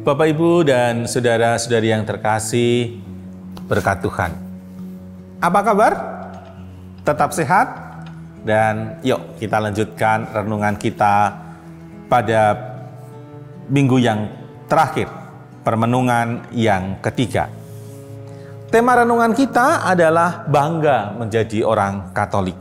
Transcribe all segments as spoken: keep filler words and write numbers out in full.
Bapak, Ibu, dan saudara-saudari yang terkasih, berkat Tuhan. Apa kabar? Tetap sehat? Dan yuk kita lanjutkan renungan kita pada minggu yang terakhir, permenungan yang ketiga. Tema renungan kita adalah bangga menjadi orang Katolik.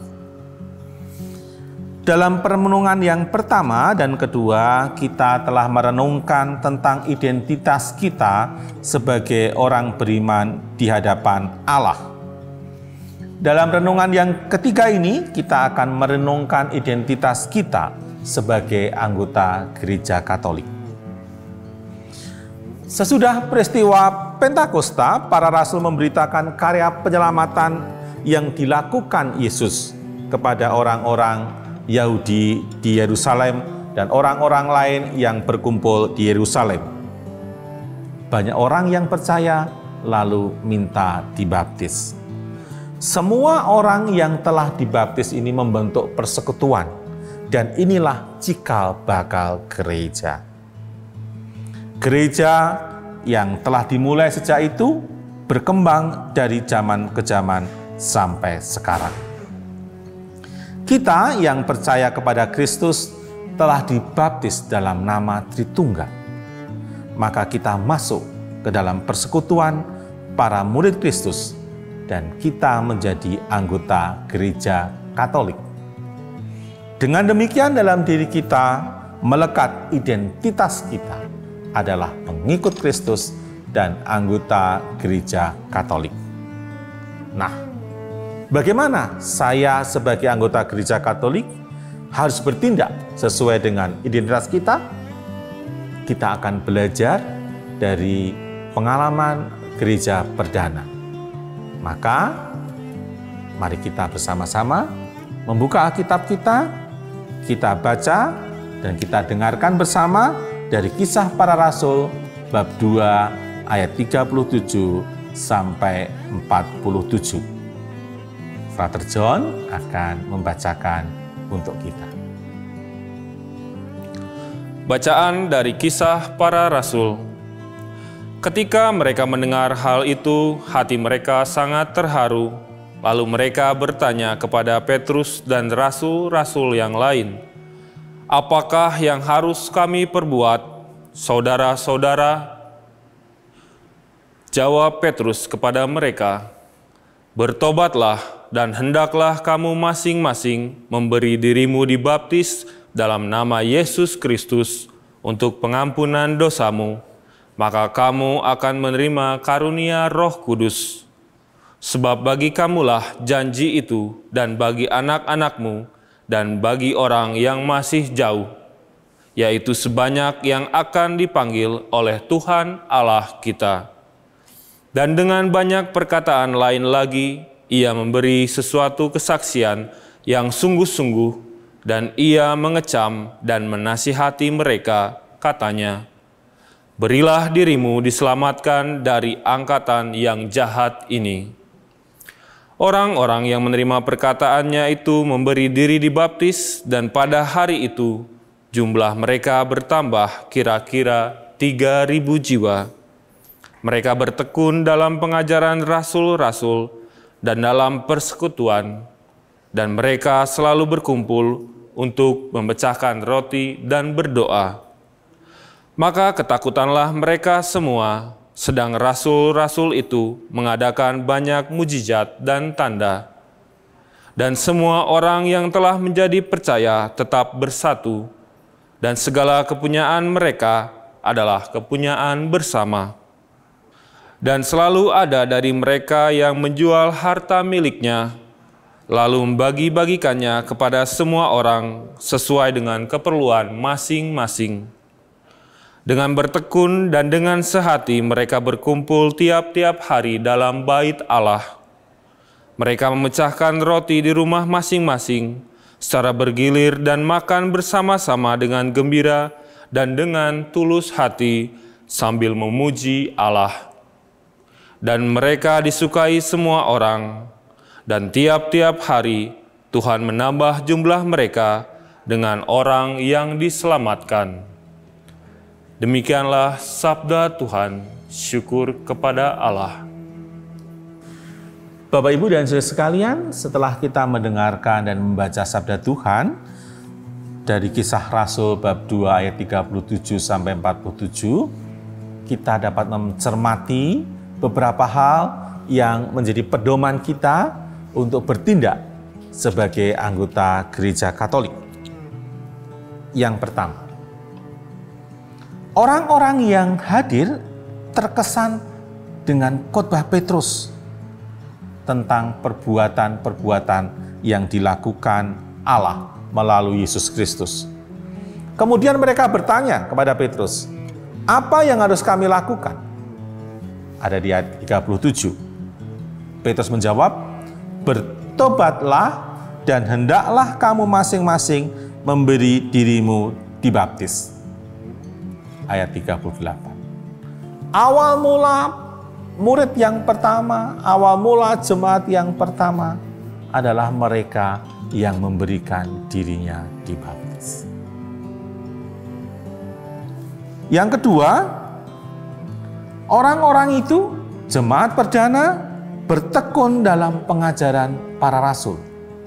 Dalam permenungan yang pertama dan kedua, kita telah merenungkan tentang identitas kita sebagai orang beriman di hadapan Allah. Dalam renungan yang ketiga ini, kita akan merenungkan identitas kita sebagai anggota Gereja Katolik. Sesudah peristiwa Pentakosta, para rasul memberitakan karya penyelamatan yang dilakukan Yesus kepada orang-orang Yahudi di Yerusalem dan orang-orang lain yang berkumpul di Yerusalem. Banyak orang yang percaya lalu minta dibaptis. Semua orang yang telah dibaptis ini membentuk persekutuan, dan inilah cikal bakal gereja. Gereja yang telah dimulai sejak itu berkembang dari zaman ke zaman sampai sekarang. Kita yang percaya kepada Kristus telah dibaptis dalam nama Tritunggal. Maka kita masuk ke dalam persekutuan para murid Kristus dan kita menjadi anggota Gereja Katolik. Dengan demikian dalam diri kita melekat identitas kita adalah pengikut Kristus dan anggota Gereja Katolik. Nah, bagaimana saya sebagai anggota Gereja Katolik harus bertindak sesuai dengan identitas kita? Kita akan belajar dari pengalaman gereja perdana. Maka, mari kita bersama-sama membuka Alkitab kita, kita baca dan kita dengarkan bersama dari Kisah Para Rasul bab dua ayat tiga puluh tujuh sampai empat puluh tujuh. Frater John akan membacakan untuk kita. Bacaan dari Kisah Para Rasul. Ketika mereka mendengar hal itu, hati mereka sangat terharu. Lalu mereka bertanya kepada Petrus dan rasul-rasul yang lain, "Apakah yang harus kami perbuat, saudara-saudara?" Jawab Petrus kepada mereka, "Bertobatlah dan hendaklah kamu masing-masing memberi dirimu dibaptis dalam nama Yesus Kristus untuk pengampunan dosamu, maka kamu akan menerima karunia Roh Kudus. Sebab bagi kamulah janji itu dan bagi anak-anakmu dan bagi orang yang masih jauh, yaitu sebanyak yang akan dipanggil oleh Tuhan Allah kita." Dan dengan banyak perkataan lain lagi, ia memberi sesuatu kesaksian yang sungguh-sungguh, dan ia mengecam dan menasihati mereka, katanya, "Berilah dirimu diselamatkan dari angkatan yang jahat ini." Orang-orang yang menerima perkataannya itu memberi diri dibaptis, dan pada hari itu jumlah mereka bertambah kira-kira tiga ribu jiwa. Mereka bertekun dalam pengajaran rasul-rasul dan dalam persekutuan, dan mereka selalu berkumpul untuk memecahkan roti dan berdoa. Maka ketakutanlah mereka semua, sedang rasul-rasul itu mengadakan banyak mujizat dan tanda. Dan semua orang yang telah menjadi percaya tetap bersatu, dan segala kepunyaan mereka adalah kepunyaan bersama. Dan selalu ada dari mereka yang menjual harta miliknya, lalu membagi-bagikannya kepada semua orang sesuai dengan keperluan masing-masing. Dengan bertekun dan dengan sehati mereka berkumpul tiap-tiap hari dalam bait Allah. Mereka memecahkan roti di rumah masing-masing secara bergilir dan makan bersama-sama dengan gembira dan dengan tulus hati sambil memuji Allah. Dan mereka disukai semua orang, dan tiap-tiap hari Tuhan menambah jumlah mereka dengan orang yang diselamatkan. Demikianlah sabda Tuhan, syukur kepada Allah. Bapak, Ibu, dan saudara sekalian, setelah kita mendengarkan dan membaca sabda Tuhan dari Kisah Rasul bab dua ayat tiga puluh tujuh sampai empat puluh tujuh, kita dapat mencermati beberapa hal yang menjadi pedoman kita untuk bertindak sebagai anggota gereja Katolik. Yang pertama, orang-orang yang hadir terkesan dengan khotbah Petrus tentang perbuatan-perbuatan yang dilakukan Allah melalui Yesus Kristus. Kemudian mereka bertanya kepada Petrus, apa yang harus kami lakukan? Ada di ayat tiga puluh tujuh. Petrus menjawab, bertobatlah dan hendaklah kamu masing-masing memberi dirimu dibaptis. Ayat tiga puluh delapan. Awal mula murid yang pertama, awal mula jemaat yang pertama adalah mereka yang memberikan dirinya dibaptis. Yang kedua, orang-orang itu, jemaat perdana, bertekun dalam pengajaran para rasul.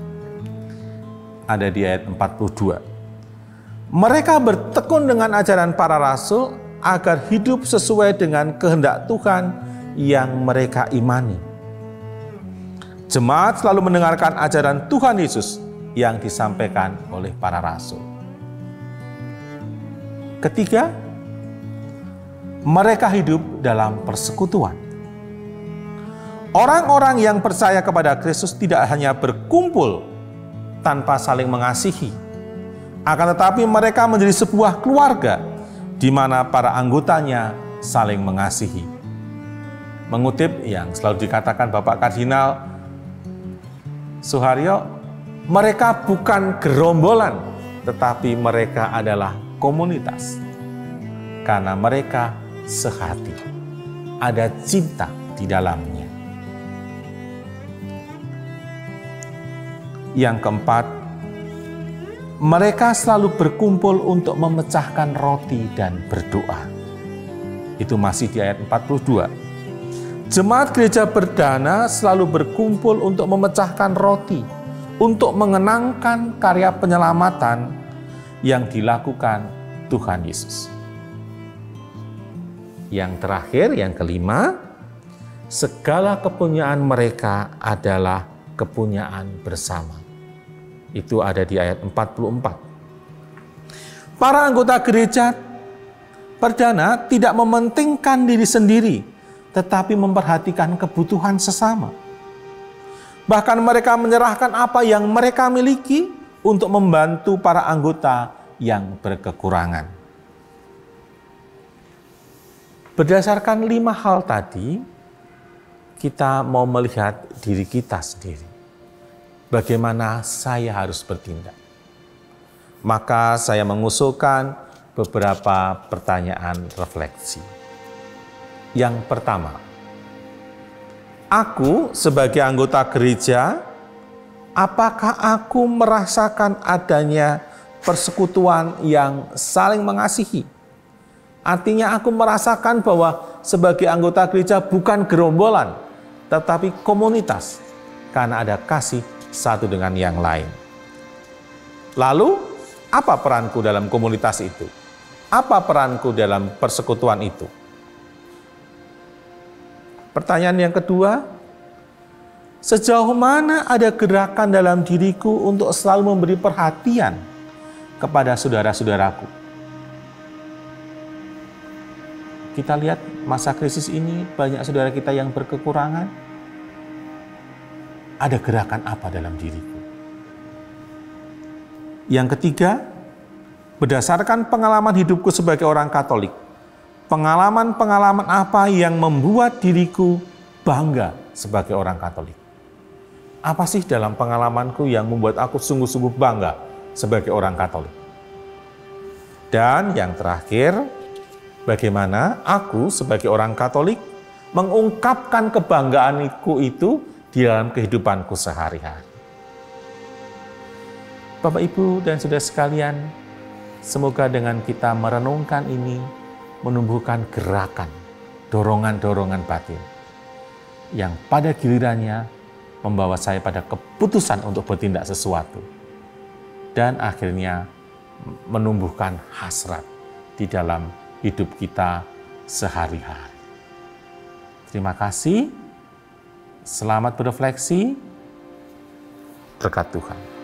Ada di ayat empat puluh dua. Mereka bertekun dengan ajaran para rasul agar hidup sesuai dengan kehendak Tuhan yang mereka imani. Jemaat selalu mendengarkan ajaran Tuhan Yesus yang disampaikan oleh para rasul. Ketiga, mereka hidup dalam persekutuan. Orang-orang yang percaya kepada Kristus tidak hanya berkumpul tanpa saling mengasihi, akan tetapi mereka menjadi sebuah keluarga di mana para anggotanya saling mengasihi. Mengutip yang selalu dikatakan Bapak Kardinal Suharyo, mereka bukan gerombolan, tetapi mereka adalah komunitas. Karena mereka sehati, ada cinta di dalamnya. Yang keempat, mereka selalu berkumpul untuk memecahkan roti dan berdoa. Itu masih di ayat empat puluh dua. Jemaat gereja perdana selalu berkumpul untuk memecahkan roti, untuk mengenangkan karya penyelamatan yang dilakukan Tuhan Yesus. Yang terakhir, yang kelima, segala kepunyaan mereka adalah kepunyaan bersama. Itu ada di ayat empat puluh empat. Para anggota gereja perdana tidak mementingkan diri sendiri, tetapi memperhatikan kebutuhan sesama. Bahkan mereka menyerahkan apa yang mereka miliki untuk membantu para anggota yang berkekurangan. Berdasarkan lima hal tadi, kita mau melihat diri kita sendiri. Bagaimana saya harus bertindak? Maka saya mengusulkan beberapa pertanyaan refleksi. Yang pertama, aku sebagai anggota gereja, apakah aku merasakan adanya persekutuan yang saling mengasihi? Artinya aku merasakan bahwa sebagai anggota gereja bukan gerombolan, tetapi komunitas, karena ada kasih satu dengan yang lain. Lalu, apa peranku dalam komunitas itu? Apa peranku dalam persekutuan itu? Pertanyaan yang kedua, sejauh mana ada gerakan dalam diriku untuk selalu memberi perhatian kepada saudara-saudaraku? Kita lihat masa krisis ini banyak saudara kita yang berkekurangan. Ada gerakan apa dalam diriku? Yang ketiga, berdasarkan pengalaman hidupku sebagai orang Katolik, pengalaman-pengalaman apa yang membuat diriku bangga sebagai orang Katolik? Apa sih dalam pengalamanku yang membuat aku sungguh-sungguh bangga sebagai orang Katolik? Dan yang terakhir, bagaimana aku sebagai orang Katolik mengungkapkan kebanggaanku itu di dalam kehidupanku sehari-hari? Bapak, Ibu, dan saudara sekalian, semoga dengan kita merenungkan ini, menumbuhkan gerakan, dorongan-dorongan batin yang pada gilirannya membawa saya pada keputusan untuk bertindak sesuatu dan akhirnya menumbuhkan hasrat di dalam hidup kita sehari-hari. Terima kasih, selamat berefleksi, berkat Tuhan.